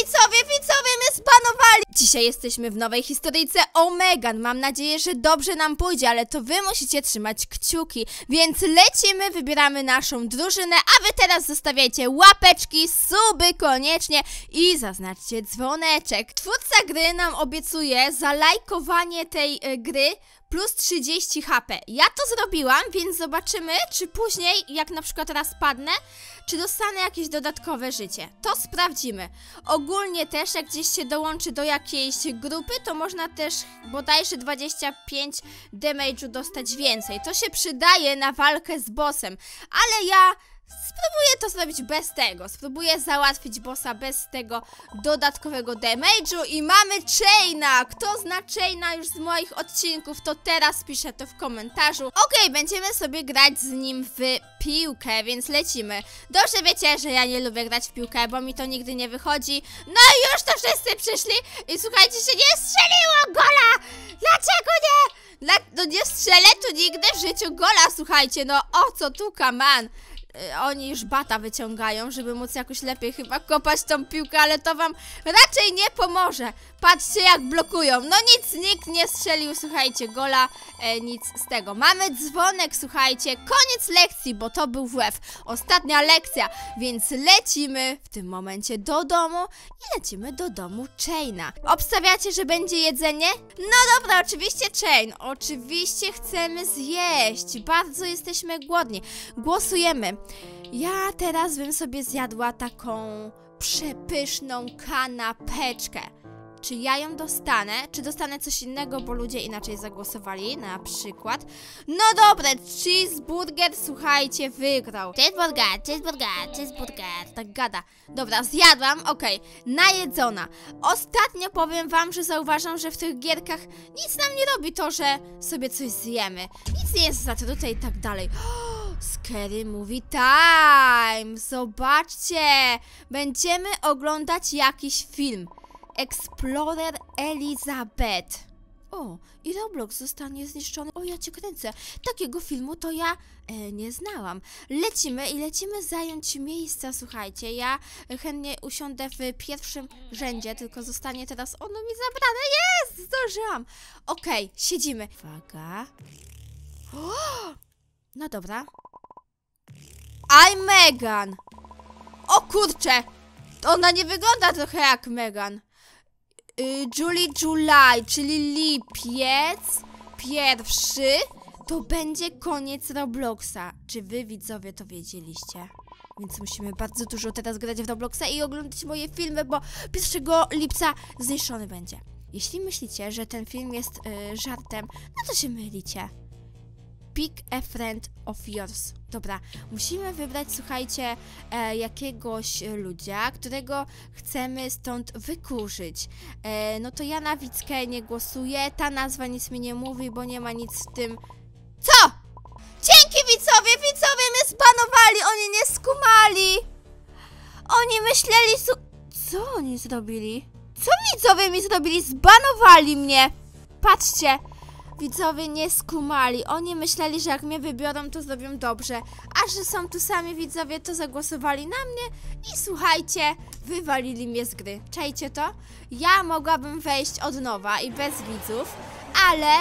widzowie mnie zbanowali! Dzisiaj jesteśmy w nowej historyjce o Megan. Mam nadzieję, że dobrze nam pójdzie, ale to wy musicie trzymać kciuki. Więc lecimy, wybieramy naszą drużynę, a wy teraz zostawiajcie łapeczki, suby koniecznie i zaznaczcie dzwoneczek. Twórca gry nam obiecuje za lajkowanie tej gry plus 30 HP. Ja to zrobiłam, więc zobaczymy, czy później, jak na przykład raz padnę, czy dostanę jakieś dodatkowe życie. To sprawdzimy. Ogólnie też, jak gdzieś się dołączy do jakiejś grupy, to można też bodajże 25 damage'u dostać więcej. To się przydaje na walkę z bossem, ale ja spróbuję to zrobić bez tego. Spróbuję załatwić bossa bez tego dodatkowego damage'u i mamy Chaina. Kto zna Chaina już z moich odcinków, to teraz piszę to w komentarzu. Okej, będziemy sobie grać z nim w piłkę, więc lecimy. Dobrze wiecie, że ja nie lubię grać w piłkę, bo mi to nigdy nie wychodzi. No i już to wszyscy przyszli i słuchajcie, się nie strzeliło gola! Dlaczego nie? No nie strzelę tu nigdy w życiu gola, słuchajcie, no o co tu, kaman? Oni już bata wyciągają, żeby móc jakoś lepiej chyba kopać tą piłkę, ale to wam raczej nie pomoże. Patrzcie, jak blokują. No nic, nikt nie strzelił, słuchajcie, gola, nic z tego. Mamy dzwonek, słuchajcie, koniec lekcji, bo to był WF. Ostatnia lekcja, więc lecimy w tym momencie do domu i lecimy do domu Chaina. Obstawiacie, że będzie jedzenie? No dobra, oczywiście Chain, oczywiście chcemy zjeść. Bardzo jesteśmy głodni. Głosujemy. Ja teraz bym sobie zjadła taką przepyszną kanapeczkę. Czy ja ją dostanę? Czy dostanę coś innego, bo ludzie inaczej zagłosowali, na przykład? No dobra, cheeseburger, słuchajcie, wygrał. Cheeseburger, tak gada. Dobra, zjadłam, okej, najedzona. Ostatnio powiem wam, że zauważam, że w tych gierkach nic nam nie robi to, że sobie coś zjemy. Nic nie jest zatrute i tak dalej. Scary Movie Time! Zobaczcie! Będziemy oglądać jakiś film. Explorer Elizabeth. O, i Roblox zostanie zniszczony. O, ja cię kręcę. Takiego filmu to ja nie znałam. Lecimy zająć miejsca, słuchajcie. Ja chętnie usiądę w pierwszym rzędzie, tylko zostanie teraz ono mi zabrane. Jest! Zdążyłam. Okej, siedzimy. Uwaga. O! No dobra. I'm Megan. O kurczę. Ona nie wygląda trochę jak Megan. July, czyli lipiec pierwszy, to będzie koniec Robloxa. Czy wy, widzowie, to wiedzieliście? Więc musimy bardzo dużo teraz grać w Robloxa i oglądać moje filmy, bo 1 lipca zniszczony będzie. Jeśli myślicie, że ten film jest żartem, no to się mylicie. Pick a friend of yours. Dobra, musimy wybrać, słuchajcie, jakiegoś ludzia, którego chcemy stąd wykurzyć. No to ja na Wickę nie głosuję, ta nazwa nic mi nie mówi, bo nie ma nic w tym. Co? Dzięki, widzowie mnie zbanowali, oni nie skumali. Oni myśleli, co oni zrobili? Co widzowie mi zrobili? Zbanowali mnie. Patrzcie. Widzowie nie skumali, oni myśleli, że jak mnie wybiorą, to zrobią dobrze. A że są tu sami widzowie, to zagłosowali na mnie i słuchajcie, wywalili mnie z gry. Czajcie to? Ja mogłabym wejść od nowa i bez widzów, ale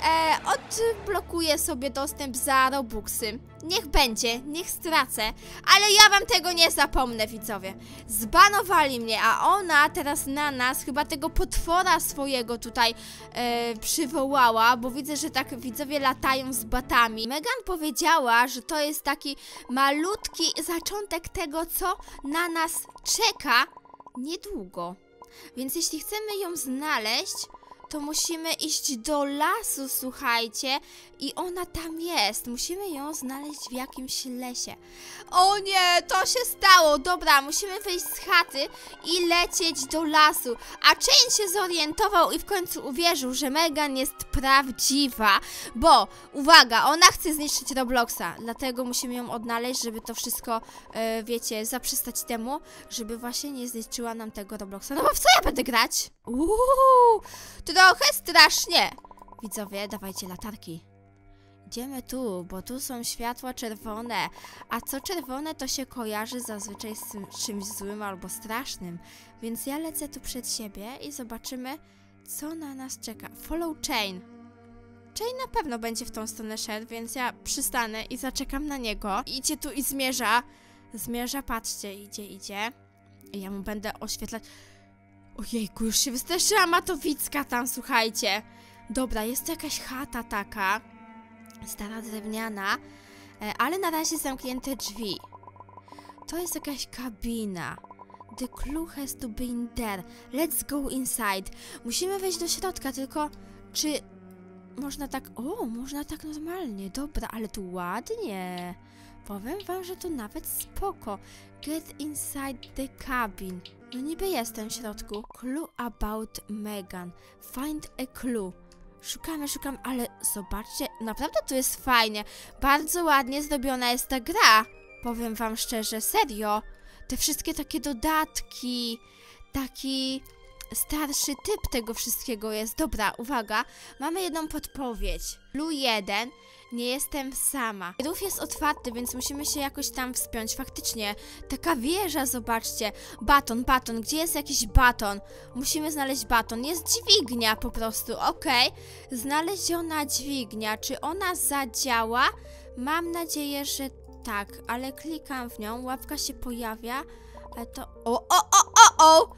odblokuję sobie dostęp za Robuxy. Niech będzie, niech stracę, ale ja wam tego nie zapomnę, widzowie. Zbanowali mnie, a ona teraz na nas chyba tego potwora swojego tutaj przywołała, bo widzę, że tak widzowie latają z batami. Megan powiedziała, że to jest taki malutki zaczątek tego, co na nas czeka niedługo. Więc jeśli chcemy ją znaleźć, to musimy iść do lasu, słuchajcie, i ona tam jest. Musimy ją znaleźć w jakimś lesie. O nie, to się stało. Dobra, musimy wyjść z chaty i lecieć do lasu. A Chain się zorientował i w końcu uwierzył, że Megan jest prawdziwa, bo, uwaga, ona chce zniszczyć Robloxa, dlatego musimy ją odnaleźć, żeby to wszystko, wiecie, zaprzestać temu, żeby właśnie nie zniszczyła nam tego Robloxa. No bo w co ja będę grać? Trochę strasznie. Widzowie, dawajcie latarki. Idziemy tu, bo tu są światła czerwone, a co czerwone to się kojarzy zazwyczaj z czymś złym albo strasznym, więc ja lecę tu przed siebie i zobaczymy, co na nas czeka. Follow Chain. Chain na pewno będzie w tą stronę szedł, więc ja przystanę i zaczekam na niego. Idzie tu i zmierza. Zmierza, patrzcie, idzie. I ja mu będę oświetlać. Ojejku, już się wystraszyłam, Matowicka tam, słuchajcie. Dobra, jest to jakaś chata taka. Stara drewniana, ale na razie zamknięte drzwi. To jest jakaś kabina. The clue has to be in there. Let's go inside. Musimy wejść do środka, tylko czy można tak... O, można tak normalnie. Dobra, ale tu ładnie. Powiem wam, że to nawet spoko. Get inside the cabin. No niby jestem w środku. Clue about Megan. Find a clue. Szukamy, ale zobaczcie, naprawdę tu jest fajnie. Bardzo ładnie zrobiona jest ta gra. Powiem wam szczerze, serio. Te wszystkie takie dodatki, taki starszy typ tego wszystkiego jest. Dobra, uwaga, mamy jedną podpowiedź. Clue 1, nie jestem sama. Rów jest otwarty, więc musimy się jakoś tam wspiąć. Faktycznie, taka wieża, zobaczcie. Baton, gdzie jest jakiś baton? Musimy znaleźć baton. Jest dźwignia po prostu, okej. Znaleziona dźwignia. Czy ona zadziała? Mam nadzieję, że tak, ale klikam w nią, łapka się pojawia, ale to... O!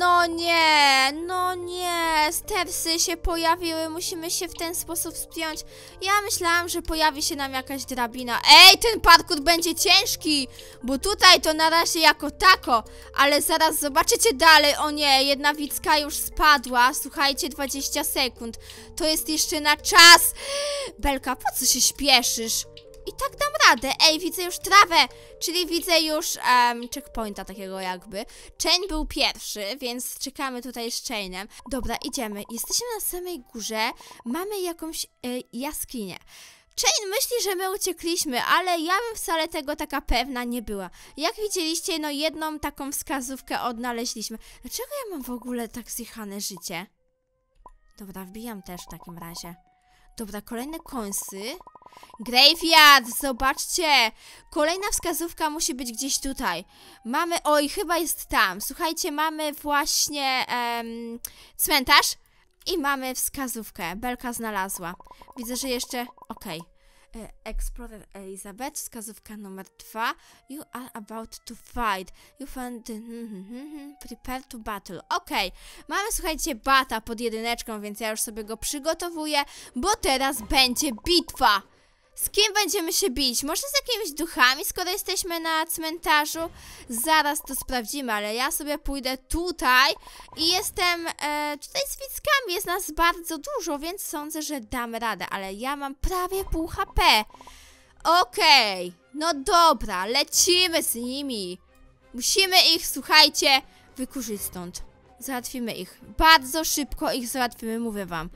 No nie, stersy się pojawiły, musimy się w ten sposób wspiąć. Ja myślałam, że pojawi się nam jakaś drabina. Ej, ten parkour będzie ciężki, bo tutaj to na razie jako tako, ale zaraz zobaczycie dalej. O nie, jedna Wicka już spadła, słuchajcie, 20 sekund. To jest jeszcze na czas. Belka, po co się śpieszysz? I tak dam radę. Ej, widzę już trawę, czyli widzę już checkpointa takiego jakby. Chain był pierwszy, więc czekamy tutaj z Chainem. Dobra, idziemy. Jesteśmy na samej górze. Mamy jakąś jaskinię. Chain myśli, że my uciekliśmy, ale ja bym wcale tego taka pewna nie była. Jak widzieliście, no jedną taką wskazówkę odnaleźliśmy. Dlaczego ja mam w ogóle tak zjechane życie? Dobra, wbijam też w takim razie. Dobra, kolejne kąsy. Graveyard, zobaczcie. Kolejna wskazówka musi być gdzieś tutaj. Mamy, oj, chyba jest tam. Słuchajcie, mamy właśnie cmentarz i mamy wskazówkę. Belka znalazła. Widzę, że jeszcze, okej. Explorer Elizabeth, wskazówka numer 2. You are about to fight. You found prepare to battle. Okej, mamy, słuchajcie, bata pod jedyneczką, więc ja już sobie go przygotowuję, bo teraz będzie bitwa. Z kim będziemy się bić? Może z jakimiś duchami, skoro jesteśmy na cmentarzu? Zaraz to sprawdzimy, ale ja sobie pójdę tutaj i jestem tutaj z widzkami. Jest nas bardzo dużo, więc sądzę, że damy radę, ale ja mam prawie pół HP. Okej, no dobra, lecimy z nimi. Musimy ich, słuchajcie, wykurzyć stąd. Załatwimy ich. Bardzo szybko ich załatwimy, mówię wam.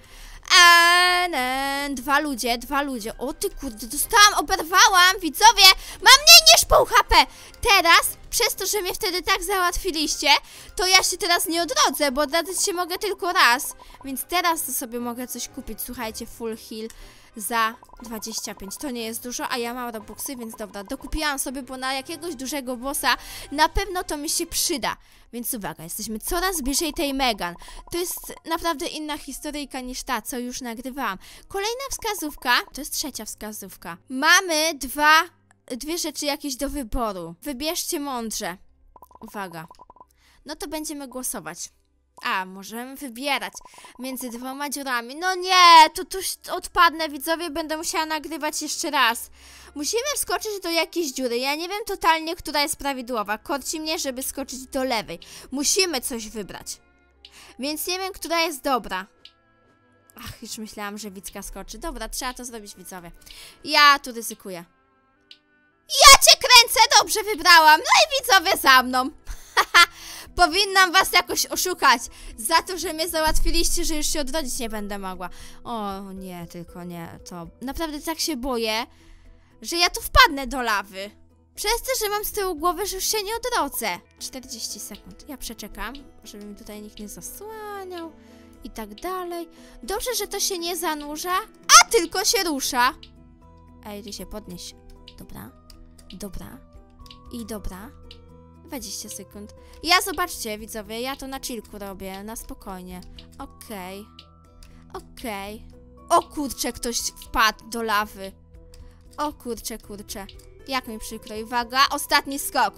Dwa ludzie. O ty kurde, dostałam, oberwałam, widzowie. Mam mniej niż pół HP. Teraz, przez to, że mnie wtedy tak załatwiliście, to ja się teraz nie odrodzę, bo odradzać się mogę tylko raz. Więc teraz to sobie mogę coś kupić. Słuchajcie, full heal za 25. To nie jest dużo, a ja mam robuxy, więc dobra, dokupiłam sobie, bo na jakiegoś dużego bossa na pewno to mi się przyda. Więc uwaga, jesteśmy coraz bliżej tej Megan. To jest naprawdę inna historyjka niż ta, co już nagrywałam. Kolejna wskazówka, to jest trzecia wskazówka. Mamy dwie rzeczy jakieś do wyboru. Wybierzcie mądrze. Uwaga. No to będziemy głosować. A, możemy wybierać między dwoma dziurami. No nie, to tuż odpadnę, widzowie, będę musiała nagrywać jeszcze raz. Musimy wskoczyć do jakiejś dziury. Ja nie wiem totalnie, która jest prawidłowa. Korci mnie, żeby skoczyć do lewej. Musimy coś wybrać. Więc nie wiem, która jest dobra. Ach, już myślałam, że Wicka skoczy. Dobra, trzeba to zrobić, widzowie. Ja tu ryzykuję. Ja cię kręcę, dobrze wybrałam. No i widzowie za mną. Powinnam was jakoś oszukać. Za to, że mnie załatwiliście, że już się odrodzić nie będę mogła. O nie, tylko nie. To naprawdę tak się boję, że ja tu wpadnę do lawy. Przez to, że mam z tyłu głowy, że już się nie odrodzę. 40 sekund. Ja przeczekam, żeby mi tutaj nikt nie zasłaniał. I tak dalej. Dobrze, że to się nie zanurza, a tylko się rusza. Ej, ty się podnieś. Dobra. Dobra. I dobra. 20 sekund. Ja, zobaczcie, widzowie, ja to na chillku robię, na spokojnie. Okej. Okej. O kurczę, ktoś wpadł do lawy. O kurczę, kurczę. Jak mi przykro. Uwaga, ostatni skok.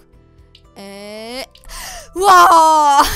Wow!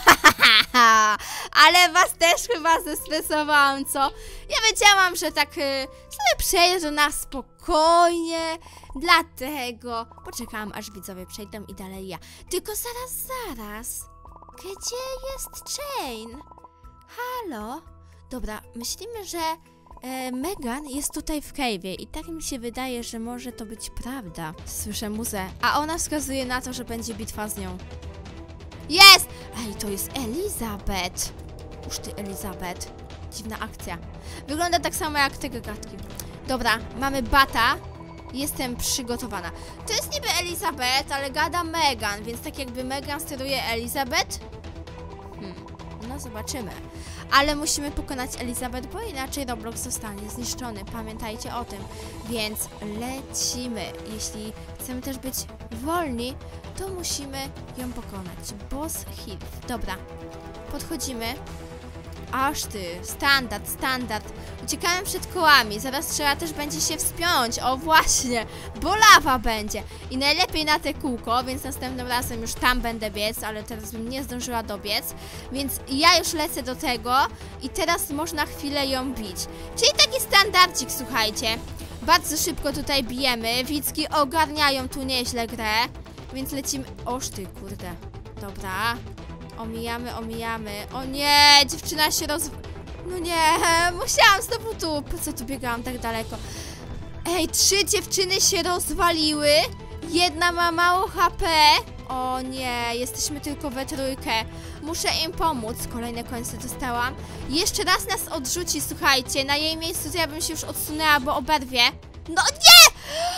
Ale was też chyba zestresowałam, co? Ja wiedziałam, że tak sobie przejdę na spokojnie. Dlatego poczekałam, aż widzowie przejdą i dalej ja. Tylko zaraz. Gdzie jest Jane? Halo? Dobra, myślimy, że Megan jest tutaj w cave'ie i tak mi się wydaje, że może to być prawda. Słyszę muzę, a ona wskazuje na to, że będzie bitwa z nią. Jest! Ej, to jest Elizabeth. Uż ty, Elizabeth. Dziwna akcja. Wygląda tak samo jak te gagatki. Dobra, mamy bata. Jestem przygotowana. To jest niby Elizabeth, ale gada Megan, więc tak jakby Megan steruje Elizabeth. No zobaczymy. Ale musimy pokonać Elizabeth, bo inaczej Roblox zostanie zniszczony. Pamiętajcie o tym. Więc lecimy. Jeśli chcemy też być wolni, to musimy ją pokonać. Boss hit. Dobra. Podchodzimy. Aż ty. Standard. Uciekamy przed kołami. Zaraz trzeba też będzie się wspiąć. O właśnie. Bo lawa będzie. I najlepiej na te kółko, więc następnym razem już tam będę biec, ale teraz bym nie zdążyła dobiec. Więc ja już lecę do tego i teraz można chwilę ją bić. Czyli taki standardzik, słuchajcie. Bardzo szybko tutaj bijemy. Widzki ogarniają tu nieźle grę. Więc lecimy. Oż ty, kurde. Dobra. Omijamy. O nie, dziewczyna się No nie, musiałam znowu tu. Po co tu biegałam tak daleko? Ej, 3 dziewczyny się rozwaliły. Jedna ma mało HP. O nie, jesteśmy tylko we trójkę. Muszę im pomóc. Kolejne końce dostałam. Jeszcze raz nas odrzuci, słuchajcie. Na jej miejscu to ja bym się już odsunęła, bo oberwie. No nie!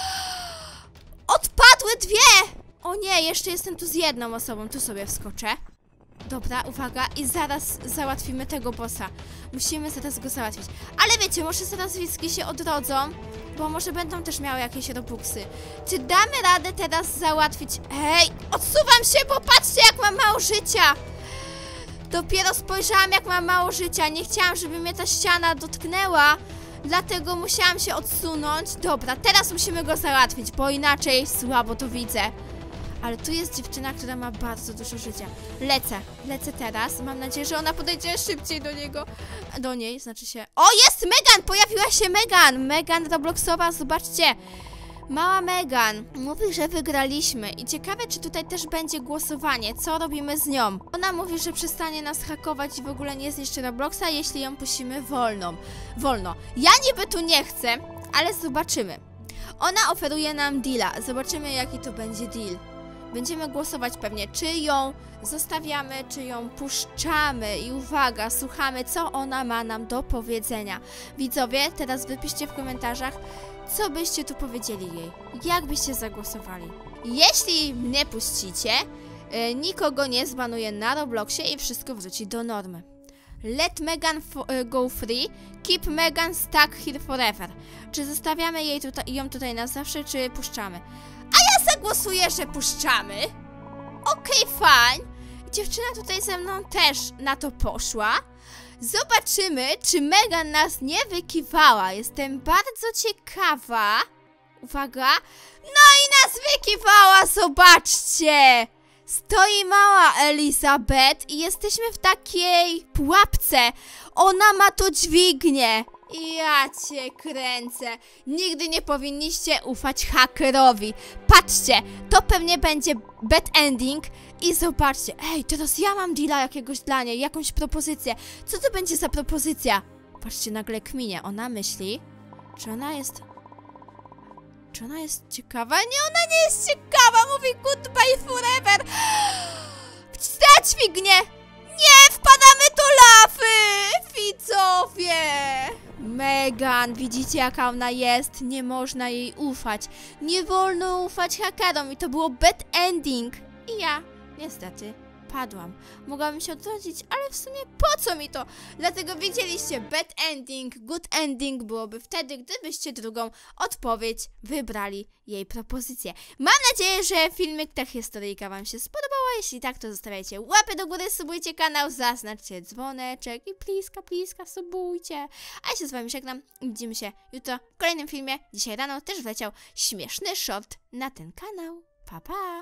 Odpadły 2! O nie, jeszcze jestem tu z jedną osobą. Tu sobie wskoczę. Dobra, uwaga, i zaraz załatwimy tego bossa. Musimy zaraz go załatwić. Ale wiecie, może zaraz widzki się odrodzą, bo może będą też miały jakieś robuxy. Czy damy radę teraz załatwić? Hej, odsuwam się, bo patrzcie, jak mam mało życia. Dopiero spojrzałam, jak mam mało życia. Nie chciałam, żeby mnie ta ściana dotknęła, dlatego musiałam się odsunąć. Dobra, teraz musimy go załatwić, bo inaczej słabo to widzę. Ale tu jest dziewczyna, która ma bardzo dużo życia. Lecę teraz. Mam nadzieję, że ona podejdzie szybciej do niego. Do niej, znaczy się... O, jest Megan! Pojawiła się Megan! Megan Robloxowa, zobaczcie. Mała Megan mówi, że wygraliśmy. I ciekawe, czy tutaj też będzie głosowanie. Co robimy z nią? Ona mówi, że przestanie nas hakować i w ogóle nie zniszczy Robloxa, jeśli ją puścimy wolno. Ja niby tu nie chcę, ale zobaczymy. Ona oferuje nam deala. Zobaczymy, jaki to będzie deal. Będziemy głosować pewnie, czy ją zostawiamy, czy ją puszczamy. I uwaga, słuchamy, co ona ma nam do powiedzenia. Widzowie, teraz wypiszcie w komentarzach, co byście tu powiedzieli jej. Jak byście zagłosowali. Jeśli mnie puścicie, nikogo nie zbanuję na Robloxie i wszystko wróci do normy. Let Megan go free. Keep Megan stuck here forever. Czy zostawiamy ją tutaj na zawsze, czy puszczamy? A ja zagłosuję, że puszczamy. Okej, fajnie. Dziewczyna tutaj ze mną też na to poszła. Zobaczymy, czy Megan nas nie wykiwała. Jestem bardzo ciekawa. Uwaga. No i nas wykiwała, zobaczcie. Stoi mała Elizabeth i jesteśmy w takiej pułapce. Ona ma tu dźwignię. Ja cię kręcę. Nigdy nie powinniście ufać hakerowi. Patrzcie, to pewnie będzie bad ending. I zobaczcie, ej, teraz ja mam deala jakiegoś dla niej, jakąś propozycję. Co to będzie za propozycja? Patrzcie, nagle kminie. Ona myśli, czy ona jest ciekawa? Nie, ona nie jest ciekawa. Mówi goodbye forever. Ta dźwignię. Nie, wpadamy do lawy. Widzowie. Megan, widzicie, jaka ona jest? Nie można jej ufać. Nie wolno ufać hakerom i to było bad ending. I ja, niestety, upadłam. Mogłabym się odrodzić, ale w sumie po co mi to? Dlatego wiedzieliście, bad ending, good ending byłoby wtedy, gdybyście drugą odpowiedź wybrali jej propozycję. Mam nadzieję, że filmik, ta historyjka wam się spodobała. Jeśli tak, to zostawiajcie łapy do góry, subujcie kanał, zaznaczcie dzwoneczek i pliska, subujcie. A ja się z wami żegnam. Widzimy się jutro w kolejnym filmie. Dzisiaj rano też wleciał śmieszny short na ten kanał. Pa, pa!